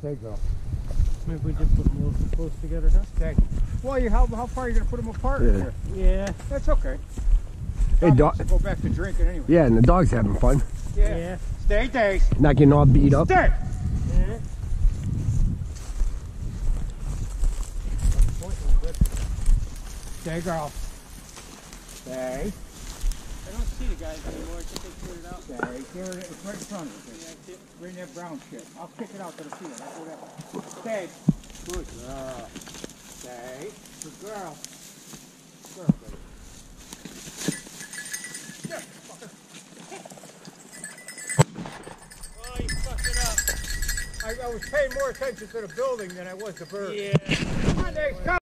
Stay, girl. Maybe we just put them a little close together, huh? Stay. Well, how far are you going to put them apart? Yeah. Here? Yeah. That's okay. Hey, dog. Go back to drinking anyway. Yeah, and the dog's having fun. Yeah. Stay, Days. Not getting all beat up. Stay. Yeah. Stay, girl. Stay. I don't see the guys anymore. I think they cleared it out. Stay. Here it is. It's right in front of you. Yeah, I see it. Right in that brown shit. I'll kick it out to the field. I'll do that. Stay. Good girl. Stay. Good girl. Girl, baby. Yeah, fucker. Oh, you fucked it up. I was paying more attention to the building than I was the bird. Yeah. Come on, Days. Go.